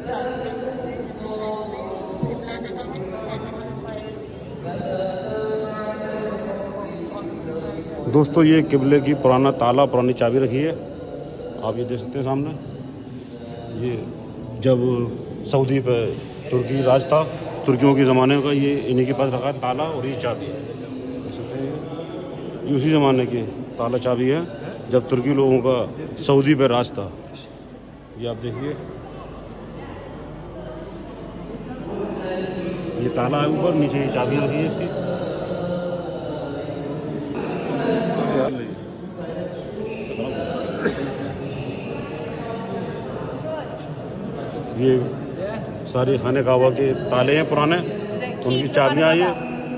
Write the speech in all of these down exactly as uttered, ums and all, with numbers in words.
दोस्तों ये किबले की पुराना ताला, पुरानी चाबी रखी है, आप ये देख सकते हैं सामने। ये जब सऊदी पे तुर्की राज था, तुर्कियों के ज़माने का, ये इन्हीं के पास रखा है ताला और ये चाबी। ये उसी ज़माने की ताला चाबी है जब तुर्की लोगों का सऊदी पे राज था। ये आप देखिए, ये ताला है ऊपर, नीचे ये चाबी रखी है इसकी। ये सारे खाने काबा के ताले हैं पुराने, उनकी चाबियां ये।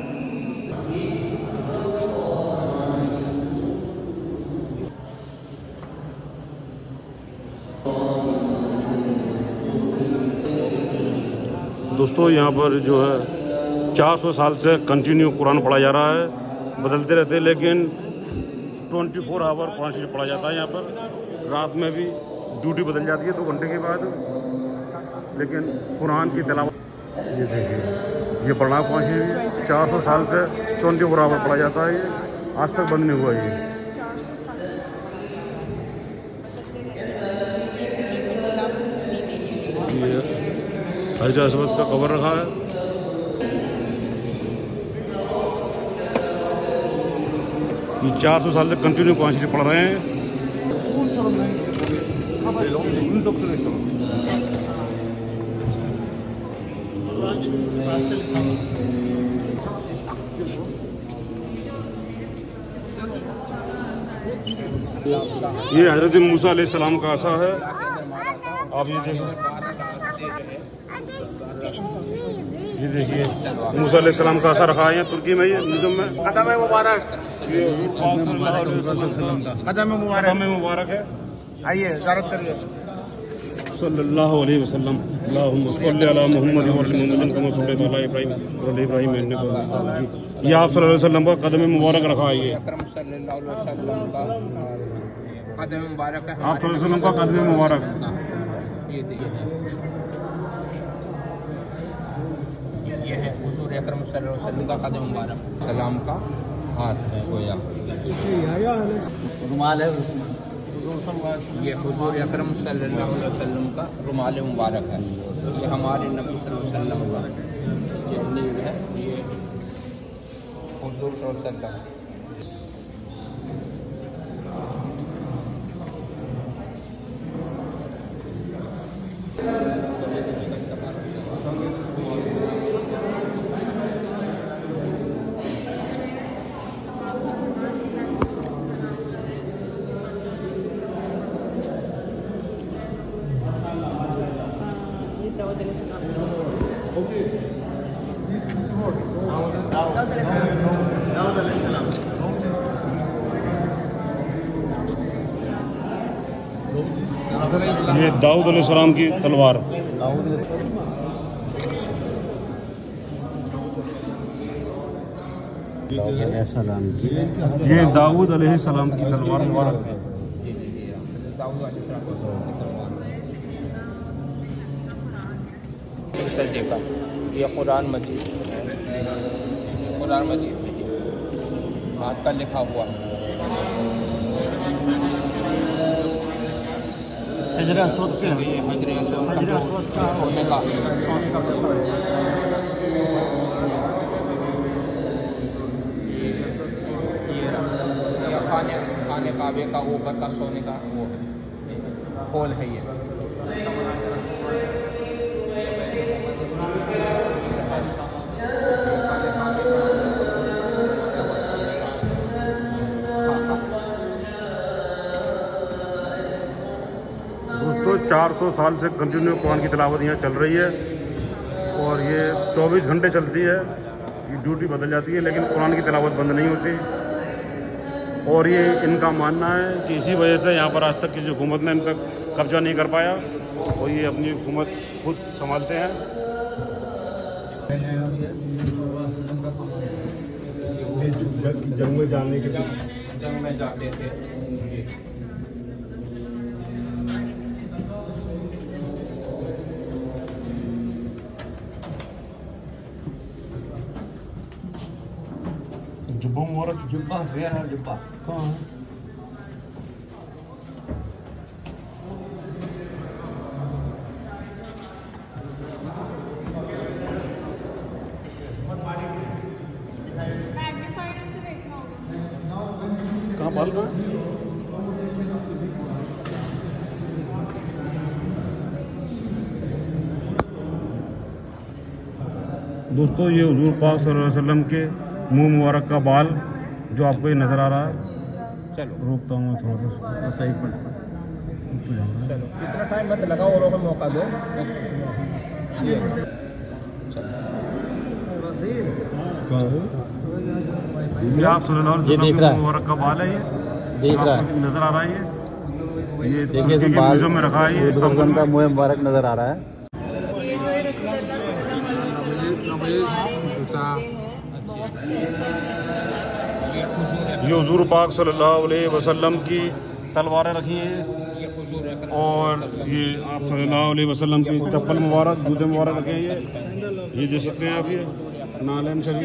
दोस्तों यहाँ पर जो है चार सौ साल से कंटिन्यू कुरान पढ़ा जा रहा है, बदलते रहते हैं, लेकिन चौबीस आवर कुरान शरीफ पढ़ा जाता है यहाँ पर। रात में भी ड्यूटी बदल जाती है दो घंटे के बाद, लेकिन कुरान की तिलावत ये देखिए, ये पढ़ना कुरान शरीफ चार सौ साल से चौबीस आवर पढ़ा जाता है, ये आज तक बंद नहीं हुआ। ये हज़रत असवद का कवर रखा है। ये चार सौ साल से कंटिन्यू कुरान शरीफ पढ़ रहे हैं। ये हजरत मूसा अलैहिस्सलाम का आसा है, आप ये देख सकते। ये देखिए मूसा अलैहिस्सलाम का आसा रखा है तुर्की में, ये म्यूजियम में। कदम मुबारक, ये कदम मुबारक मुबारक है। आइए ज़ियारत करिए। सल्लल्लाहु अलैहि वसल्लम। अल्लाहुम्मा सल्लि अला मुहम्मद व अला मुहम्मद कमा सल्लैता अला इब्राहीम व अला इब्राहीम इन्नका। ये आप सल्लल्लाहु अलैहि वसल्लम का कदम मुबारक रखा है। ये अकरम सल्लल्लाहु अलैहि वसल्लम का कदम मुबारक है, आप सल्लल्लाहु अलैहि वसल्लम का कदम मुबारक। ये ये है हुजूर अकरम सल्लल्लाहु अलैहि वसल्लम का कदम मुबारक, सलाम का हाथ है गोया, रुमाल है। ये हुजूर अकरम सल्लल्लाहु अलैहि वसल्लम का रुमाल मुबारक है। ये हमारे नबी सल्लल्लाहु अलैहि वसल्लम का ये नीव है, ये हुजूर सल्लल्लाहु अलैहि वसल्लम। ये दाऊद अलैहिस्सलाम की तलवार। ये दाऊद अलैहिस्सलाम की तलवार मुबारक है। ये कुरान मजीद, कुरान मजीद हाथ का लिखा हुआ हजर अस्वद से, ये हजर अस्वद का सोने का सोने का ये खाने खाने काबे का ऊपर का सोने का वो होल है। ये दोस्तों चार सौ साल से कंटिन्यू कुरान की तिलावत यहाँ चल रही है, और ये चौबीस घंटे चलती है। ये ड्यूटी बदल जाती है, लेकिन कुरान की तिलावत बंद नहीं होती। और ये इनका मानना है कि इसी वजह से यहाँ पर आज तक किसी हुकूमत ने इन पर कब्जा नहीं कर पाया, और ये अपनी हुकूमत खुद संभालते हैं। जंग में जाने के जंग में जाते थे। जुब्बा मुबारक। जुब्बा फेयर है जुब्बा कहाँ है? कहाँ बाल का? दोस्तों ये हुजूर पाक सल्लल्लाहु अलैहि वसल्लम के मुंह मुबारक का बाल जो आपको ये नज़र आ रहा है। चलो रोकता हूँ मैं थोड़ा सा सही फट। चलो इतना टाइम मत लगाओ और को मौका दो। ये आप सल्लल्लाहु अलैहि वसल्लम के मुंह मुबारक का बाल है। ये देख रहा है, नज़र आ रहा है। ये ये देखिए तुर्की के म्यूजियम में रखा है। ये इस्तांबुल का मुंह मुबारक नजर आ रहा है। ये हुजूर पाक सल्लल्लाहु अलैहि वसल्लम की तलवारें रखी हैं और ये आप सल्लल्लाहु अलैहि वसल्लम की चप्पल मुबारक, जूते मुबारक रखे हैं। ये ये देख सकते हैं आप, ये नालैन शरीफ।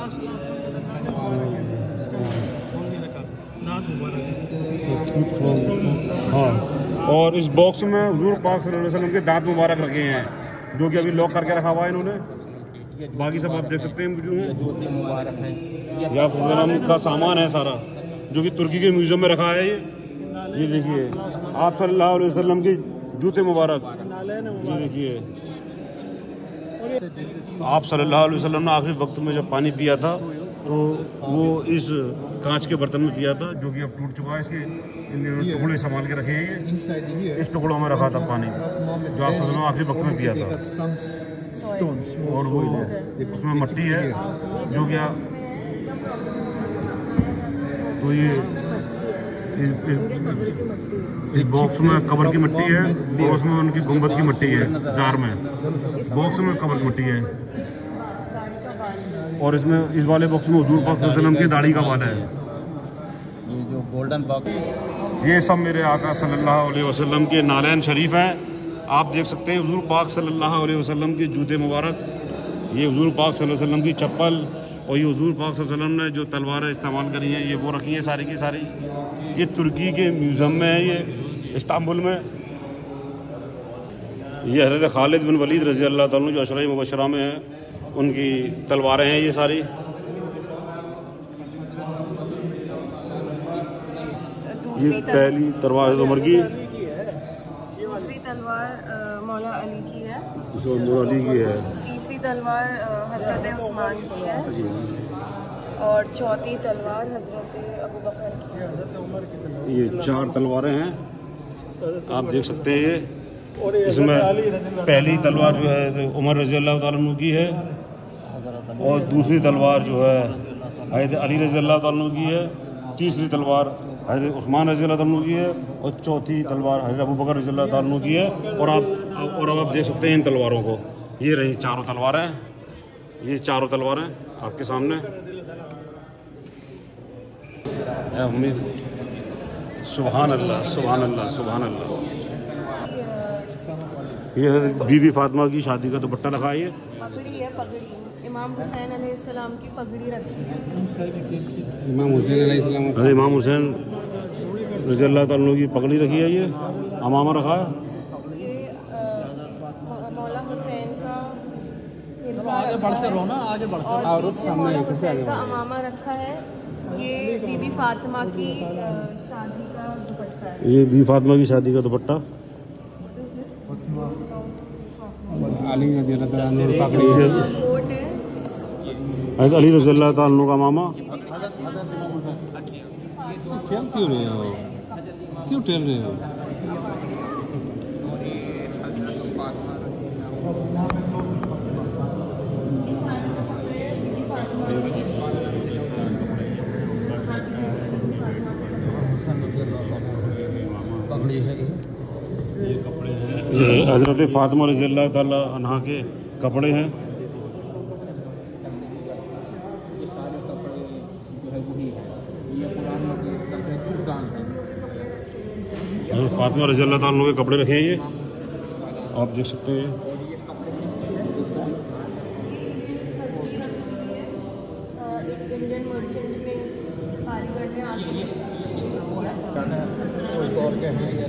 हाँ, और इस बॉक्स में हुजूर पाक सल्लल्लाहु अलैहि वसल्लम के दांत मुबारक रखे हैं जो कि अभी लॉक करके रखा हुआ है इन्होंने। बाकी सब आप देख सकते हैं जूते मुबारक हैं, ये आप का सामान है सारा जो कि तुर्की के म्यूजियम में रखा है। ये ये देखिए आप सल्लल्लाहु अलैहि वसल्लम के जूते मुबारक। ये देखिए आप सल्लल्लाहु अलैहि वसल्लम ने आखिरी वक्त में जब पानी पिया था तो वो इस कांच के बर्तन में पिया था जो कि अब टूट चुका है। इसके टुकड़े संभाल के रखे हैं। ये इस टुकड़ों में रखा था पानी जो आप सल्लल्लाहु आखिरी वक्त में पिया था। और वो उसमें मट्टी है जो क्या तो ये इस, इस, इस बॉक्स में कब्र की मिट्टी है और उसमें उनकी गुंबद की मिट्टी है। जार में बॉक्स में कब्र की मिट्टी है और इसमें इस वाले बॉक्स में हुजूर पाक सल्लल्लाहु अलैहि वसल्लम की दाढ़ी का बाल है। ये जो गोल्डन बॉक्स, ये सब मेरे आका सल्लल्लाहु अलैहि वसल्लम के नालैन शरीफ हैं। आप देख सकते हैं हुजूर पाक सल्लल्लाहु अलैहि वसल्लम के जूते मुबारक, ये हुजूर पाक सल्लल्लाहु अलैहि वसल्लम की चप्पल और ये हुजूर पाक सल्लल्लाहु अलैहि वसल्लम ने जो तलवारें इस्तेमाल करी हैं ये वो रखी हैं सारी की सारी। ये तुर्की के म्यूज़ियम में है, ये इस्तांबुल में। ये हज़रत खालिद बिन वलीद रज़ी अल्लाह तआला जो अशरा मुबशरा में है उनकी तलवारें हैं ये सारी। ये पहली तलवार उमर की, दूसरी तलवार मौला अली की है, मौला अली की है। तीसरी तलवार हजरत उस्मान की है और चौथी तलवार हजरत अबू बकर की है। ये चार तलवारें हैं आप देख सकते हैं। ये इसमें पहली तलवार जो है उमर रज़ी अल्लाह तआला अन्हु की है और दूसरी तलवार जो है हज़रत अली रज़ी अल्लाह तआला अन्हु की है। तीसरी तलवार हज़रत उस्मान रज़ी अल्लाह तआला अन्हु की है और चौथी तलवार हज़रत अबू बकर रज़ी अल्लाह तआला अन्हु की है। और आप और अब आप देख सकते हैं इन तलवारों को। ये रही चारों तलवारें, ये चारों तलवारें आपके सामने। सुभान अल्लाह, सुभान अल्लाह, सुभान अल्लाह। ये है बीबी फातिमा की शादी का दुपट्टा रखा है। ये पगड़ी है, पगड़ी इमाम हुसैन अलैहिस्सलाम की पगड़ी रखी है। इमाम हुसैन अलैहिस्सलाम, अरे इमाम हुसैन रज़ी अल्लाह तआला अन्हु की पगड़ी रखी है। ये अमामा रखा है। ये मौला हुसैन का आगे बढ़ते रहो ना, आगे बढ़ते और पीछे मौला हुसैन का अमामा रखा है। ये बीबी फातिमा की शादी का दुपट्टा है। ये बीबी फातिमा की शादी का दुपट्टा। अली रज़ी अल्लाह तआला अन्हु की पगड़ी कोट है, हज़रत अली रज़ी अल्लाह तआला अन्हु का मामा। खेल क्यों रहे हो, क्यों खेल रहे हो? पगड़ी है, ये कपड़े हैं, हज़रत फातिमा रज़ी अल्लाह तआला अन्हा के कपड़े हैं। हज़रत फातिमा रज़ी अल्लाह तआला के कपड़े रखे हैं। ये आप देख सकते हैं। एक इंडियन मर्चेंट में हैं